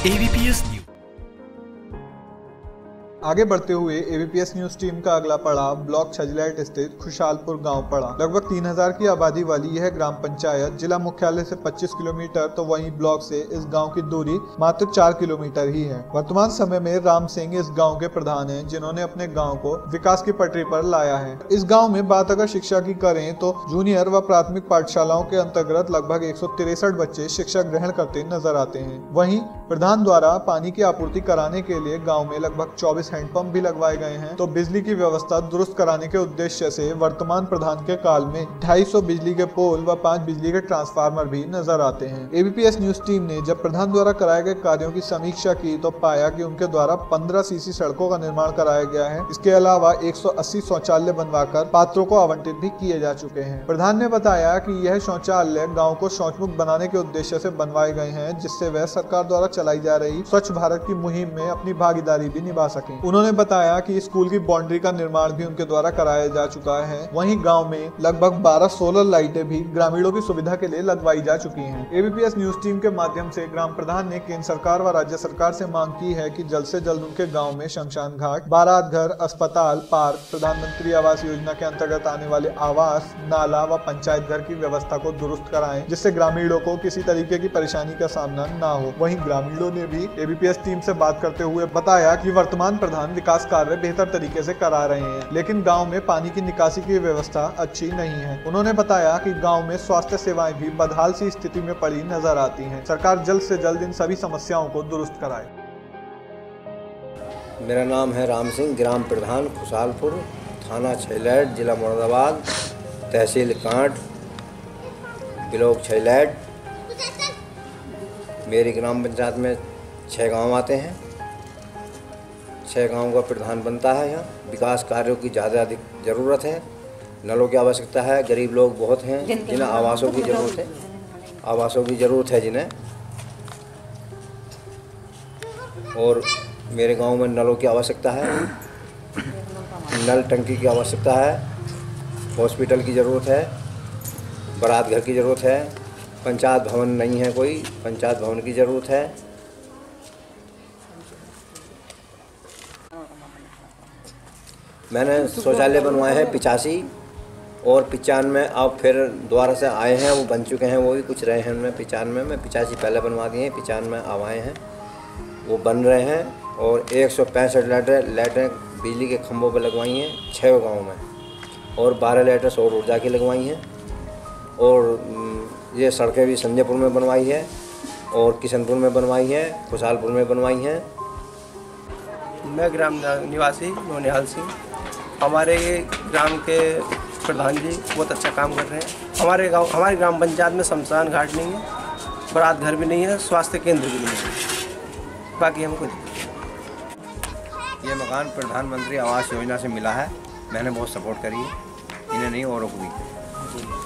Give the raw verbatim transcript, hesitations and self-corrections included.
ABPS news. आगे बढ़ते हुए एबीपीएस न्यूज टीम का अगला पड़ाव ब्लॉक छजलैट स्थित खुशहालपुर गांव पड़ा। लगभग तीन हज़ार की आबादी वाली यह ग्राम पंचायत जिला मुख्यालय से पच्चीस किलोमीटर तो वहीं ब्लॉक से इस गांव की दूरी मात्र चार किलोमीटर ही है। वर्तमान समय में राम सिंह इस गांव के प्रधान हैं, जिन्होंने अपने गांव को विकास की पटरी पर लाया है। इस गाँव में बात अगर शिक्षा की करें तो जूनियर व प्राथमिक पाठशालाओं के अंतर्गत लगभग एक सौ तिरसठ बच्चे शिक्षा ग्रहण करते नजर आते हैं। वहीं प्रधान द्वारा पानी की आपूर्ति कराने के लिए गाँव में लगभग चौबीस हैंडपंप भी लगवाए गए हैं। तो बिजली की व्यवस्था दुरुस्त कराने के उद्देश्य से वर्तमान प्रधान के काल में ढाई सौ बिजली के पोल व पाँच बिजली के ट्रांसफार्मर भी नजर आते हैं। एबीपीएस न्यूज टीम ने जब प्रधान द्वारा कराए गए कार्यों की समीक्षा की तो पाया कि उनके द्वारा पंद्रह सीसी सड़कों का निर्माण कराया गया है। इसके अलावा एक सौ अस्सी शौचालय बनवाकर पात्रों को आवंटित भी किए जा चुके हैं। प्रधान ने बताया कि यह शौचालय गाँव को शौच मुक्त बनाने के उद्देश्य से बनवाए गए हैं, जिससे वह सरकार द्वारा चलाई जा रही स्वच्छ भारत की मुहिम में अपनी भागीदारी भी निभा सके। उन्होंने बताया कि स्कूल की बाउंड्री का निर्माण भी उनके द्वारा कराया जा चुका है। वहीं गांव में लगभग बारह सोलर लाइटें भी ग्रामीणों की सुविधा के लिए लगवाई जा चुकी हैं। एबीपीएस न्यूज टीम के माध्यम से ग्राम प्रधान ने केंद्र सरकार व राज्य सरकार से मांग की है कि जल्द से जल्द उनके गाँव में शमशान घाट, बारात घर, अस्पताल, पार्क, प्रधानमंत्री आवास योजना के अंतर्गत आने वाले आवास, नाला व पंचायत घर की व्यवस्था को दुरुस्त कराएं, जिससे ग्रामीणों को किसी तरीके की परेशानी का सामना न हो। वहीं ग्रामीणों ने भी एबीपीएस टीम से बात करते हुए बताया कि वर्तमान प्रधान विकास कार्य बेहतर तरीके से करा रहे हैं, लेकिन गांव में पानी की निकासी की व्यवस्था अच्छी नहीं है। उन्होंने बताया कि गांव में स्वास्थ्य सेवाएं भी बदहाल सी स्थिति में पड़ी नजर आती हैं। सरकार जल्द से जल्द इन सभी समस्याओं को दुरुस्त कराए। मेरा नाम है राम सिंह, ग्राम प्रधान खुशहालपुर, थाना छजलैट, जिला मुरादाबाद, तहसील कांट, ब्लॉक छजलैट। मेरी ग्राम पंचायत में छः गांव आते हैं। छः गाँव का प्रधान बनता है। यहाँ विकास कार्यों की ज़्यादा अधिक ज़रूरत है। नलों की आवश्यकता है। गरीब लोग बहुत हैं जिन्हें आवासों की ज़रूरत है आवासों की ज़रूरत है जिन्हें और मेरे गांव में नलों की आवश्यकता है। नल टंकी की आवश्यकता है। हॉस्पिटल की ज़रूरत है। बारात घर की ज़रूरत है। पंचायत भवन नहीं है, कोई पंचायत भवन की ज़रूरत है। मैंने शौचालय बनवाए हैं पिचासी और पिचानवे अब फिर दोबारा से आए हैं, वो बन चुके हैं, वो भी कुछ रहे हैं उनमें। पिचानवे में पिचासी पहले बनवा दिए हैं, पिचानवे अब आए हैं, वो बन रहे हैं। और एक सौ पैंसठ लाइटें लाइटें बिजली के खंभों पर लगवाई हैं छः गाँव में, और बारह लाइटें सौर ऊर्जा की लगवाई हैं। और ये सड़कें भी संजयपुर में बनवाई है और किशनपुर में बनवाई हैं, खुशहालपुर में बनवाई हैं। मैं ग्राम निवासी नौनिहाल सिंह। हमारे ग्राम के प्रधान जी बहुत अच्छा काम कर रहे हैं। हमारे गांव हमारे ग्राम पंचायत में शमशान घाट नहीं है, बारात घर भी नहीं है, स्वास्थ्य केंद्र भी नहीं है। बाकी हमको ये मकान प्रधानमंत्री आवास योजना से मिला है। मैंने बहुत सपोर्ट करी है, इन्हें नहीं औरों को भी।